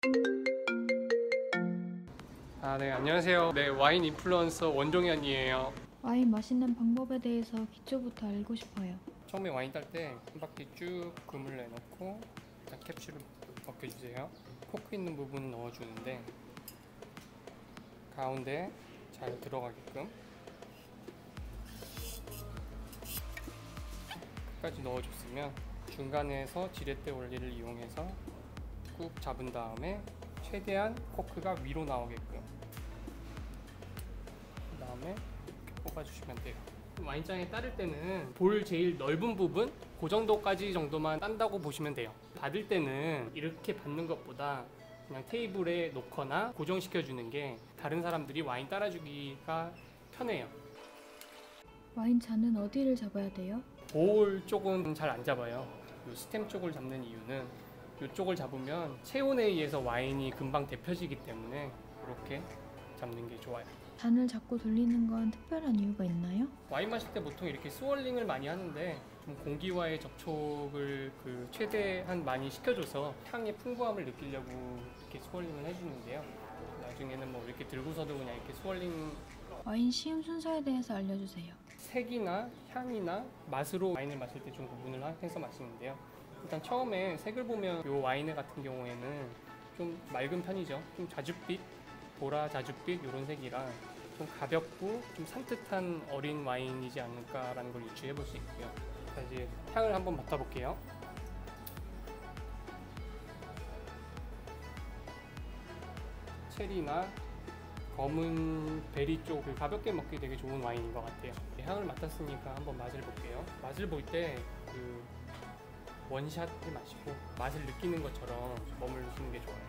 네, 안녕하세요. 네, 와인 인플루언서 원종현이에요. 와인 마시는 방법에 대해서 기초부터 알고 싶어요. 처음에 와인 딸 때 한 바퀴 쭉 금을 내놓고 일단 캡슐을 벗겨주세요. 코크 있는 부분 넣어주는데 가운데 잘 들어가게끔 끝까지 넣어줬으면 중간에서 지렛대 원리를 이용해서 꾹 잡은 다음에 최대한 코크가 위로 나오게끔 그 다음에 이렇게 뽑아주시면 돼요. 와인잔에 따를 때는 볼 제일 넓은 부분 그 정도까지 정도만 딴다고 보시면 돼요. 받을 때는 이렇게 받는 것보다 그냥 테이블에 놓거나 고정시켜 주는 게 다른 사람들이 와인 따라주기가 편해요. 와인 잔은 어디를 잡아야 돼요? 볼 쪽은 잘 안 잡아요. 이 스템 쪽을 잡는 이유는 이쪽을 잡으면 체온에 의해서 와인이 금방 데펴지기 때문에 이렇게 잡는 게 좋아요. 잔을 잡고 돌리는 건 특별한 이유가 있나요? 와인 마실 때 보통 이렇게 스월링을 많이 하는데 좀 공기와의 접촉을 최대한 많이 시켜줘서 향의 풍부함을 느끼려고 이렇게 스월링을 해주는데요. 나중에는 뭐 이렇게 들고서도 그냥 이렇게 스월링 와인 시음 순서에 대해서 알려주세요. 색이나 향이나 맛으로 와인을 마실 때 좀 구분을 해서 마시는데요. 일단 처음에 색을 보면 이 와인 같은 경우에는 좀 맑은 편이죠. 좀 자줏빛, 보라 자줏빛 이런 색이라 좀 가볍고 좀 산뜻한 어린 와인이지 않을까라는 걸 유추해 볼 수 있고요. 자, 이제 향을 한번 맡아볼게요. 체리나 검은 베리 쪽을 가볍게 먹기 되게 좋은 와인인 것 같아요. 향을 맡았으니까 한번 맛을 볼게요. 맛을 볼 때 그 원샷을 마시고 맛을 느끼는 것처럼 머무르시는 게 좋아요.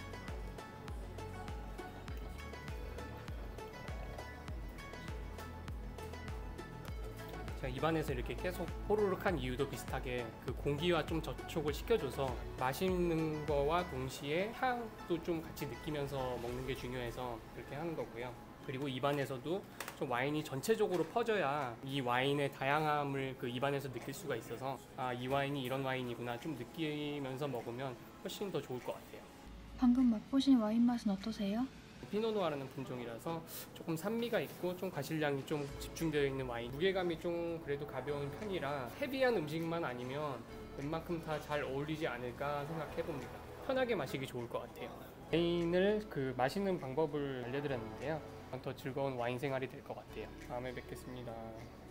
제가 입안에서 이렇게 계속 호로록한 이유도 비슷하게 그 공기와 좀 접촉을 시켜줘서 마시는 거와 동시에 향도 좀 같이 느끼면서 먹는 게 중요해서 그렇게 하는 거고요. 그리고 입안에서도 좀 와인이 전체적으로 퍼져야 이 와인의 다양함을 그 입안에서 느낄 수가 있어서 이 와인이 이런 와인이구나 좀 느끼면서 먹으면 훨씬 더 좋을 것 같아요. 방금 맛보신 와인 맛은 어떠세요? 피노누아라는 품종이라서 조금 산미가 있고 좀 과실량이 좀 집중되어 있는 와인, 무게감이 좀 그래도 가벼운 편이라 헤비한 음식만 아니면 웬만큼 다 잘 어울리지 않을까 생각해 봅니다. 편하게 마시기 좋을 것 같아요. 와인을 마시는 방법을 알려드렸는데요. 더 즐거운 와인 생활이 될 것 같아요. 다음에 뵙겠습니다.